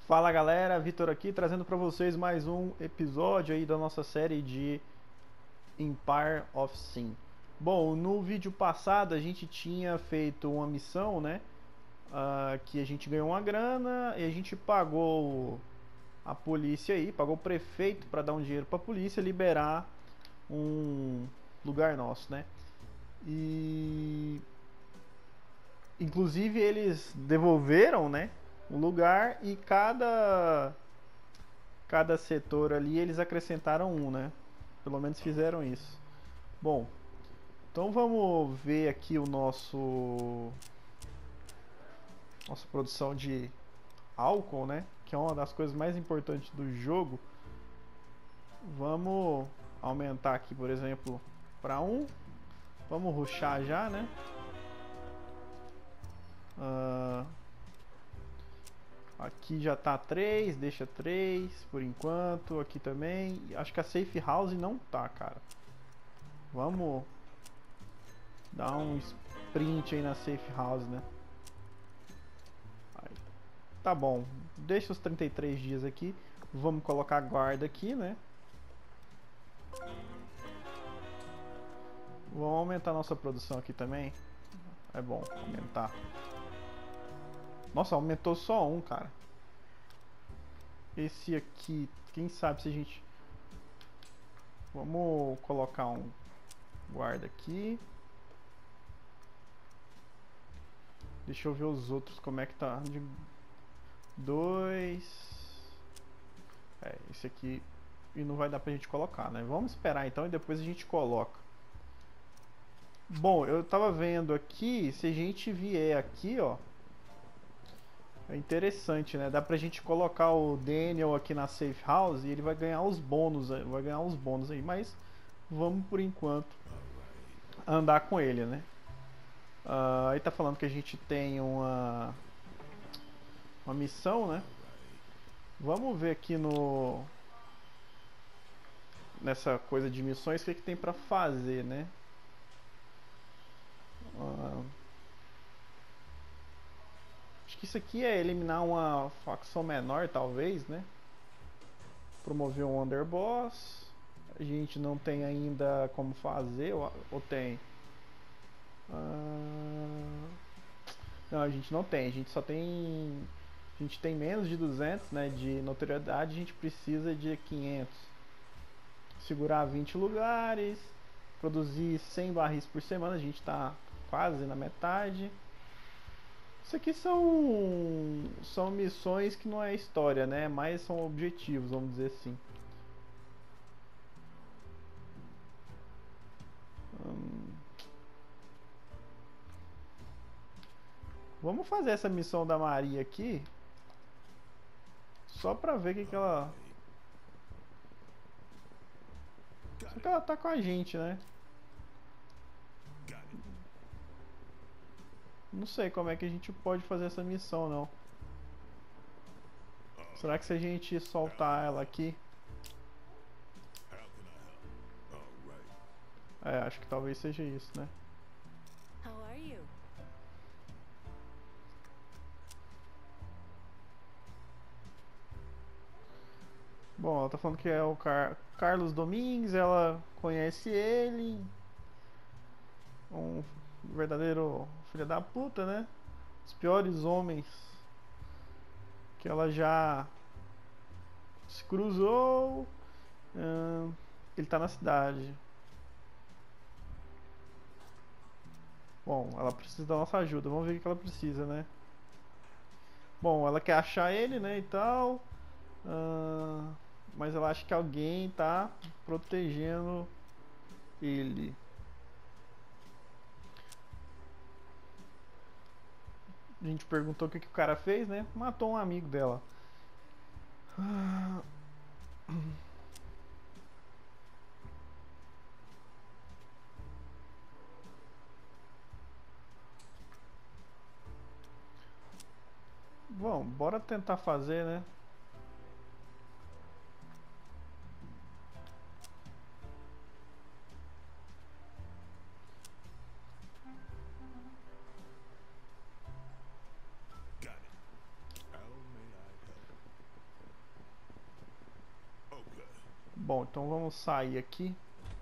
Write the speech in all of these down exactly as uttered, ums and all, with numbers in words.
Fala galera, Vitor aqui trazendo para vocês mais um episódio aí da nossa série de Empire of Sin. Bom, no vídeo passado a gente tinha feito uma missão, né? Uh, que a gente ganhou uma grana e a gente pagou a polícia aí, pagou o prefeito para dar um dinheiro para a polícia liberar um lugar nosso, né? E inclusive eles devolveram, né? O lugar e cada cada setor ali eles acrescentaram um, né? Pelo menos fizeram isso. Bom, então vamos ver aqui o nosso nossa produção de álcool, né? Que é uma das coisas mais importantes do jogo. Vamos aumentar aqui, por exemplo, para um. Vamos rushar já, né? Uh, aqui já tá três, deixa três por enquanto. Aqui também. Acho que a safe house não tá, cara. Vamos dar um sprint aí na safe house, né? Aí. Tá bom. Deixa os trinta e três dias aqui. Vamos colocar guarda aqui, né? Vamos aumentar nossa produção aqui também. É bom aumentar. Nossa, aumentou só um, cara. Esse aqui, quem sabe se a gente... Vamos colocar um guarda aqui. Deixa eu ver os outros, como é que tá. De dois. É, esse aqui e não vai dar pra gente colocar, né? Vamos esperar então e depois a gente coloca. Bom, eu tava vendo aqui, se a gente vier aqui, ó. É interessante, né? Dá pra gente colocar o Daniel aqui na safe house e ele vai ganhar os bônus, vai ganhar os bônus aí, mas vamos por enquanto andar com ele, né? Uh, aí tá falando que a gente tem uma uma missão, né? Vamos ver aqui no nessa coisa de missões o que, que tem pra fazer, né? Uh, acho que isso aqui é eliminar uma facção menor, talvez, né? Promover um underboss. A gente não tem ainda como fazer, ou, ou tem? Uh, não, a gente não tem. A gente só tem... A gente tem menos de duzentos, né, de notoriedade. A gente precisa de quinhentos. Segurar vinte lugares. Produzir cem barris por semana. A gente está quase na metade. Isso aqui são são missões que não é história, né? Mas são objetivos, vamos dizer assim. Hum. Vamos fazer essa missão da Maria aqui. Só pra ver o que, que ela... Só que ela tá com a gente, né? Não sei como é que a gente pode fazer essa missão, não. Será que se a gente soltar ela aqui... É, acho que talvez seja isso, né? Bom, ela tá falando que é o Car Carlos Domingues, ela conhece ele. Um verdadeiro filho da puta, né? Os piores homens que ela já se cruzou. Hum, ele tá na cidade. Bom, ela precisa da nossa ajuda. Vamos ver o que ela precisa, né? Bom, ela quer achar ele, né, e tal. Hum, mas ela acha que alguém tá protegendo ele. A gente perguntou o que, que o cara fez, né? Matou um amigo dela. Bom, bora tentar fazer, né? Bom, então vamos sair aqui.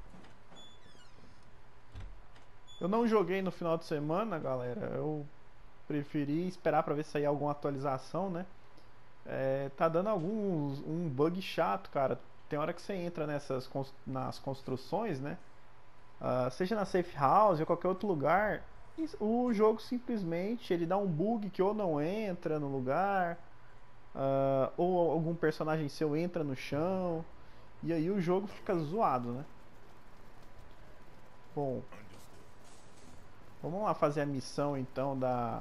Eu não joguei no final de semana, galera. Eu preferi esperar pra ver se sair alguma atualização, né? É, tá dando alguns um bug chato, cara. Tem hora que você entra nessas nas construções, né? Uh, seja na safe house ou qualquer outro lugar, o jogo simplesmente ele dá um bug que ou não entra no lugar, uh, ou algum personagem seu entra no chão, e aí o jogo fica zoado, né? Bom, vamos lá fazer a missão então da...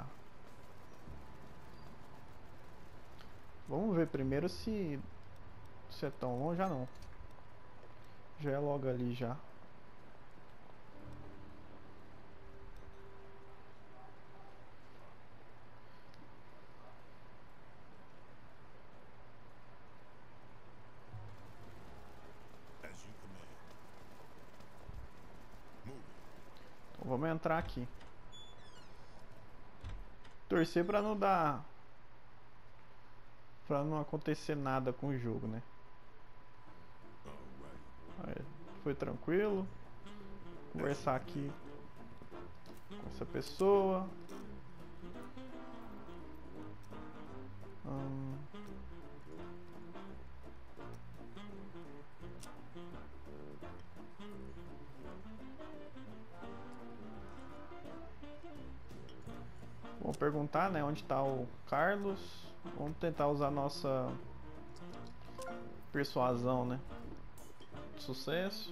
Vamos ver primeiro se, se é tão longe. Já não. Já é logo ali já. Então vamos entrar aqui. Torcer pra não dar... Pra não acontecer nada com o jogo, né? Aí, foi tranquilo. Conversar aqui com essa pessoa. Hum. Vamos perguntar, né, onde está o Carlos. Vamos tentar usar nossa persuasão, né? Sucesso.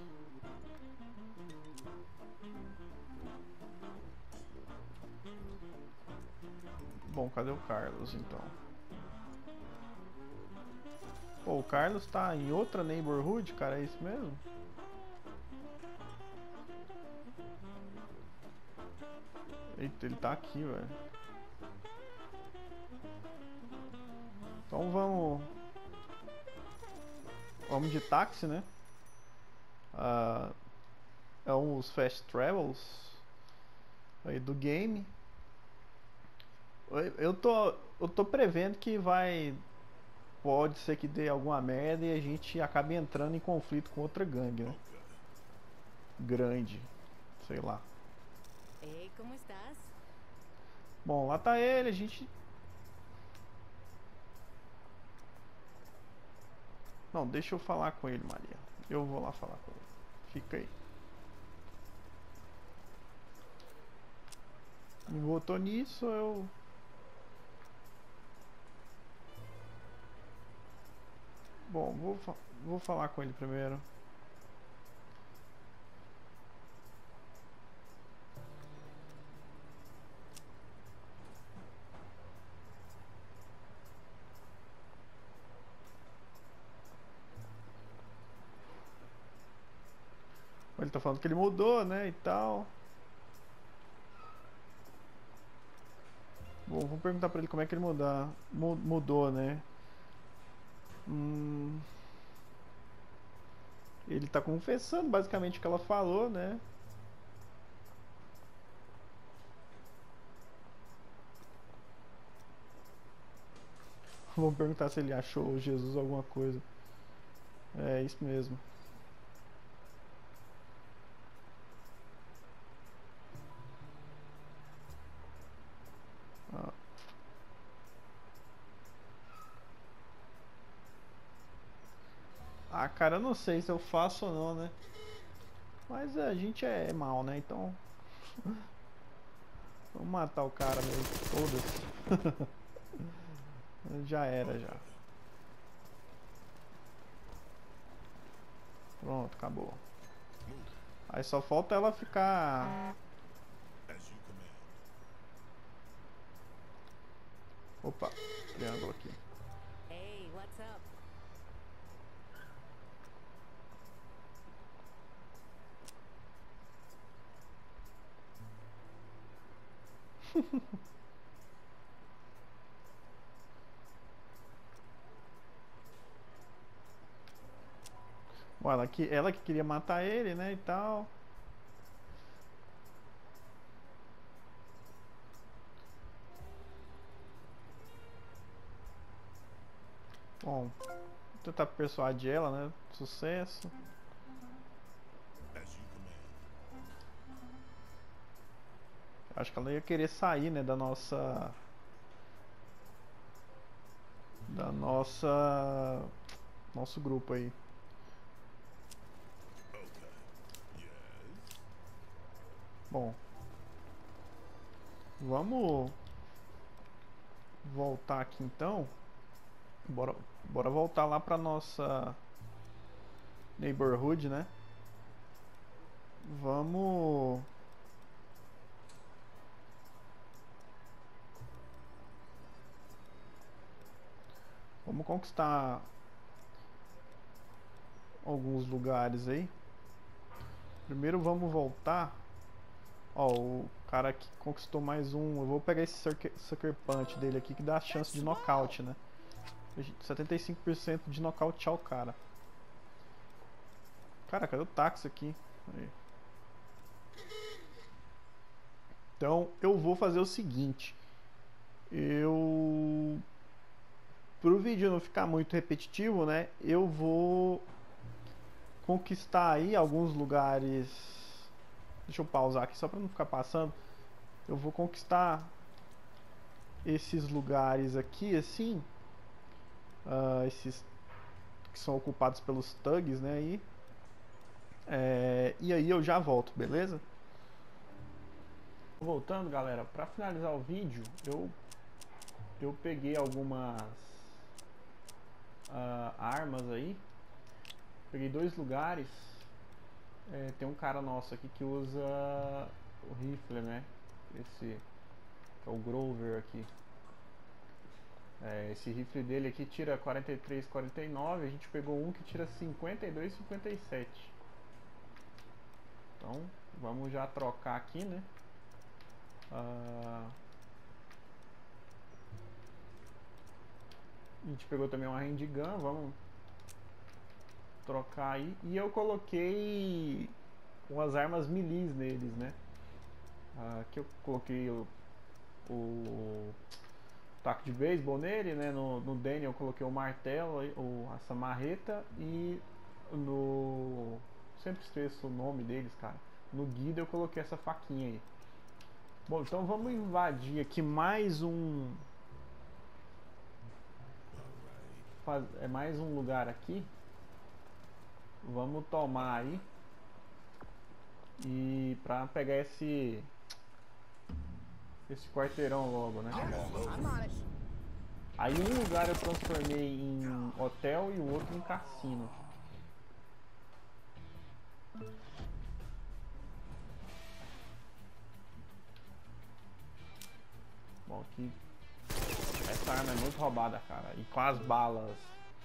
Bom, cadê o Carlos então? Pô, o Carlos tá em outra neighborhood, cara, é isso mesmo? Eita, ele tá aqui, velho. Então vamos... Vamos de táxi, né? Uh, é um dos fast travels aí do game. Eu tô, eu tô prevendo que vai... Pode ser que dê alguma merda e a gente acabe entrando em conflito com outra gangue, né? Grande. Sei lá. Ei, como estás? Bom, lá tá ele, a gente... Não, deixa eu falar com ele, Maria. Eu vou lá falar com ele. Fica aí. Me votou nisso, eu... Bom, vou, fa vou falar com ele primeiro. Ele tá falando que ele mudou, né, e tal. Bom, vou perguntar pra ele como é que ele mudar, mu mudou, né. Hum... Ele tá confessando basicamente o que ela falou, né. Vamos perguntar se ele achou Jesus alguma coisa. É isso mesmo. Ah. ah, cara, eu não sei se eu faço ou não, né? Mas a gente é mal, né? Então... Vamos matar o cara mesmo. Foda-se. Já era, já. Pronto, acabou. Aí só falta ela ficar... Opa, triângulo aqui. Hey, what's up? Bom, ela que, ela que queria matar ele, né, e tal. Bom, tentar persuadir ela, né? Sucesso. Acho que ela ia querer sair, né, da nossa... Da nossa... Nosso grupo aí. Bom. Vamos... Voltar aqui então. Bora, bora voltar lá pra nossa... Neighborhood, né? Vamos... Vamos conquistar alguns lugares aí. Primeiro vamos voltar. Ó, o cara que conquistou mais um. Eu vou pegar esse Sucker, Sucker Punch dele aqui que dá a chance de nocaute, né? setenta e cinco por cento de nocautear o cara. Cara, cadê o táxi aqui? Aí. Então eu vou fazer o seguinte. Eu... Pro vídeo não ficar muito repetitivo, né? Eu vou conquistar aí alguns lugares. Deixa eu pausar aqui só para não ficar passando. Eu vou conquistar esses lugares aqui, assim, uh, esses que são ocupados pelos thugs, né? Aí, é, e aí eu já volto, beleza? Voltando, galera, para finalizar o vídeo, eu eu peguei algumas Uh, armas aí. Peguei dois lugares. É, tem um cara nosso aqui que usa o rifle, né? Esse é o Grover aqui. É, esse rifle dele aqui tira quarenta e três, quarenta e nove. A gente pegou um que tira cinquenta e dois, cinquenta e sete. Então vamos já trocar aqui, né? Uh, A gente pegou também uma handgun, vamos trocar aí. E eu coloquei umas armas melee neles, né? Aqui eu coloquei o, o taco de beisebol nele, né? No, no Daniel eu coloquei o martelo, o, essa marreta. E no... sempre esqueço o nome deles, cara. No Guida eu coloquei essa faquinha aí. Bom, então vamos invadir aqui mais um... É mais um lugar aqui. Vamos tomar aí. E pra pegar esse Esse quarteirão logo, né? Aí um lugar eu transformei em hotel e o outro em cassino. Bom, aqui essa arma é muito roubada, cara. E com as balas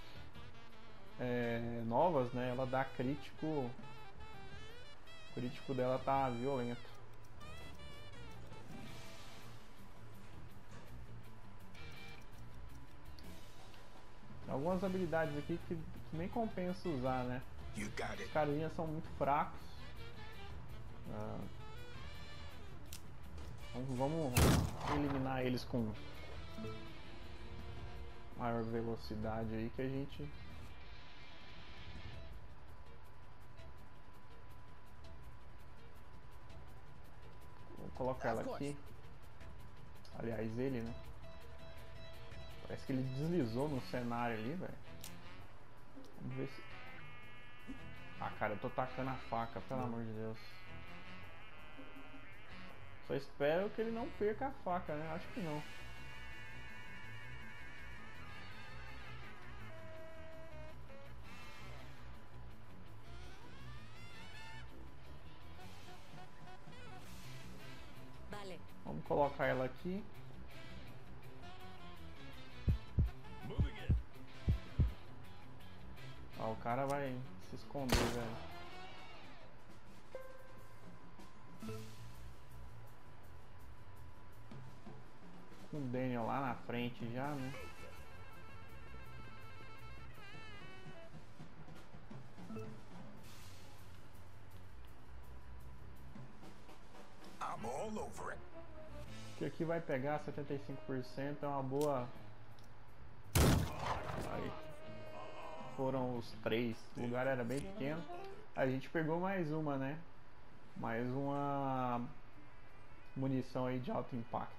é, novas, né? Ela dá crítico. O crítico dela tá violento. Tem algumas habilidades aqui que, que nem compensa usar, né? Os carinhas são muito fracos. Ah, então vamos eliminar eles com maior velocidade aí que a gente vou colocar ela aqui. Aliás, ele, né? Parece que ele deslizou no cenário ali, velho. Vamos ver se... Ah, cara, eu tô tacando a faca, pelo amor de Deus. Só espero que ele não perca a faca, né? Acho que não. Vale. Vamos colocar ela aqui. Ah, o cara vai se esconder, velho. Com o Daniel lá na frente já, né? I'm all over it. Que aqui vai pegar setenta e cinco por cento, é uma boa. Aí. foram os três. O lugar era bem pequeno. A gente pegou mais uma, né? Mais uma munição aí de alto impacto.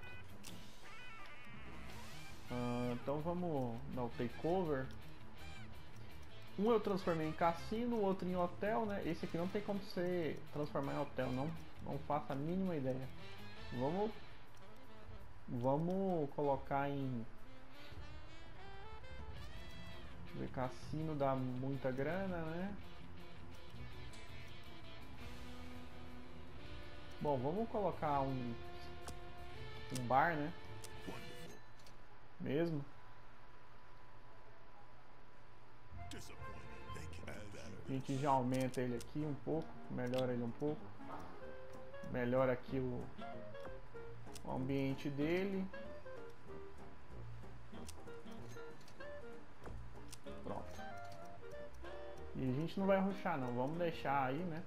Uh, então vamos dar o takeover. Um eu transformei em cassino, o outro em hotel, né? Esse aqui não tem como você transformar em hotel, não, não faço a mínima ideia. Vamos, vamos colocar em... Deixa eu ver, cassino dá muita grana, né? Bom, vamos colocar um, um bar, né? Mesmo. A gente já aumenta ele aqui um pouco, melhora ele um pouco, melhora aqui o, o ambiente dele. Pronto. E a gente não vai rushar não, vamos deixar aí, né?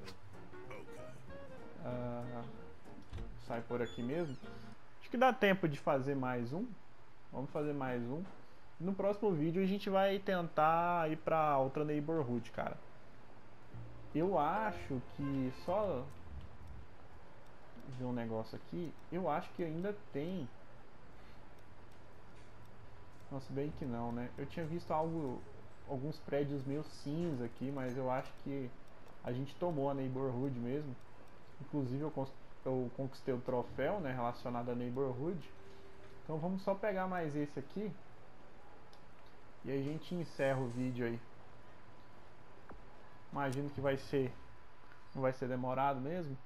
Uh, sai por aqui mesmo. Acho que dá tempo de fazer mais um. Vamos fazer mais um. No próximo vídeo a gente vai tentar ir pra outra neighborhood, cara. Eu acho que só ver um negócio aqui. Eu acho que ainda tem. Nossa, bem que não, né? Eu tinha visto algo, alguns prédios meio cinza aqui, mas eu acho que a gente tomou a neighborhood mesmo. Inclusive eu, eu conquistei o troféu, né, relacionado à neighborhood. Então vamos só pegar mais esse aqui. E a gente encerra o vídeo aí. Imagino que vai ser... Não vai ser demorado mesmo.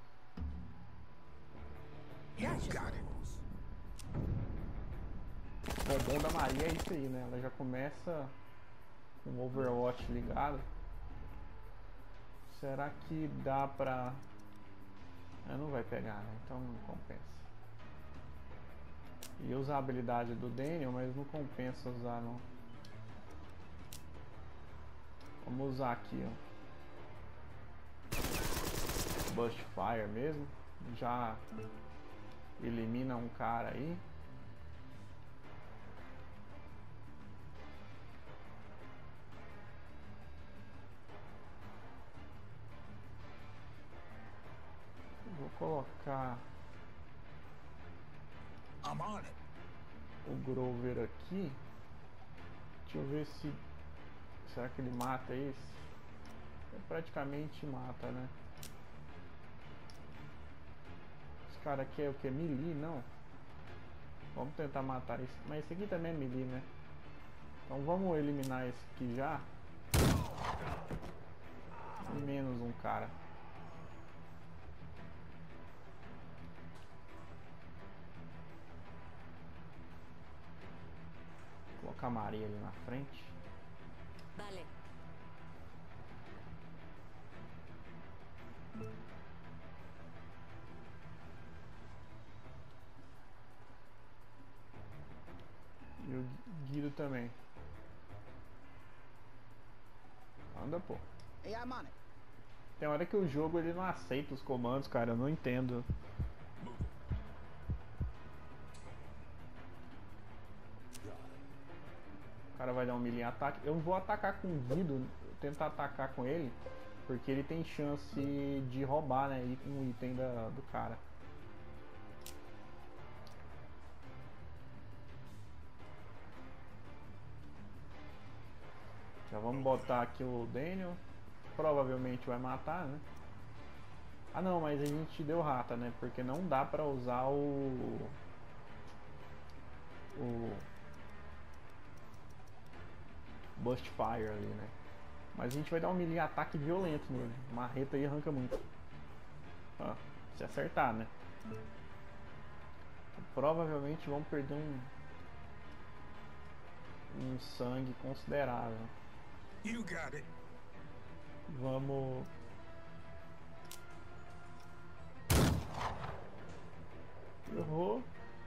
O bom da Maria é isso aí, né? Ela já começa com o Overwatch ligado. Será que dá pra... Ah, não vai pegar, né? Então não compensa. Ia usar a habilidade do Daniel, mas não compensa usar não. Vamos usar aqui, ó. Burst Fire mesmo. Já elimina um cara aí. Vou colocar o Grover aqui. Deixa eu ver se... Será que ele mata esse? Ele praticamente mata, né? Esse cara aqui é o que? Melee? Não. Vamos tentar matar esse. Mas esse aqui também é melee, né? Então vamos eliminar esse aqui já. Menos um cara. Vou colocar a Maria ali na frente. Vale. E o Guido também. Anda, pô. Tem hora que o jogo ele não aceita os comandos, cara. Eu não entendo. O cara vai dar um melee ataque. Eu vou atacar com o Guido, tentar atacar com ele, porque ele tem chance de roubar, né, um item da, do cara. Já vamos botar aqui o Daniel. Provavelmente vai matar, né? Ah não, mas a gente deu rata, né? Porque não dá pra usar o... O... Burst Fire ali, né? Mas a gente vai dar um melee ataque violento nele. Marreta aí arranca muito. Ó, se acertar, né? Então, provavelmente vamos perder um... Um sangue considerável. You got it. Vamos... Errou.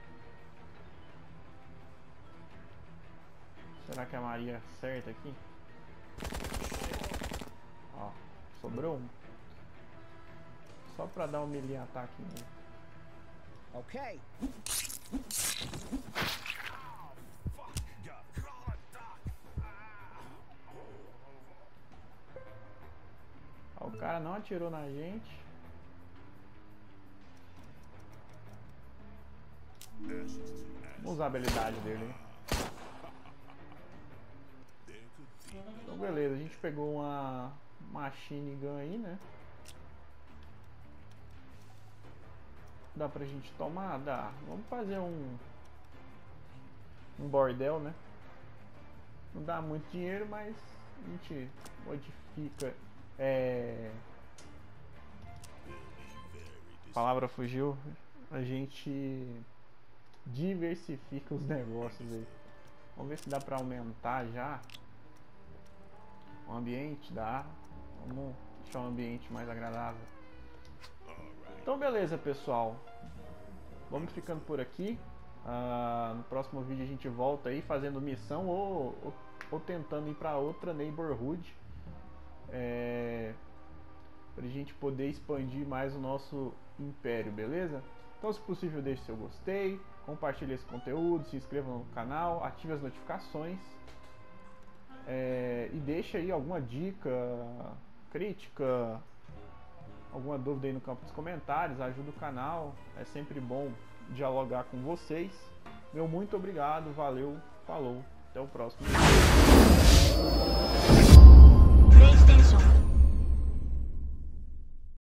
Será que a Maria acerta aqui? Ó, sobrou um. Só pra dar um melee ataque nele. Okay. atirou na gente. Vamos usar a habilidade dele. Então beleza, a gente pegou uma machine gun aí, né? Dá pra gente tomar? Dá. Vamos fazer um um bordel, né? Não dá muito dinheiro, mas a gente modifica. É... A palavra fugiu. A gente diversifica os negócios aí. Vamos ver se dá pra aumentar já o ambiente. Dá. Vamos deixar o ambiente mais agradável. Então beleza, pessoal, vamos ficando por aqui. Uh, no próximo vídeo a gente volta aí fazendo missão ou, ou, ou tentando ir para outra neighborhood, é, para a gente poder expandir mais o nosso império, beleza? Então, se possível, deixe seu gostei, compartilhe esse conteúdo, se inscreva no canal, ative as notificações, é, e deixe aí alguma dica, crítica, alguma dúvida aí no campo dos comentários. Ajuda o canal, é sempre bom dialogar com vocês. Meu muito obrigado, valeu, falou, até o próximo vídeo. PlayStation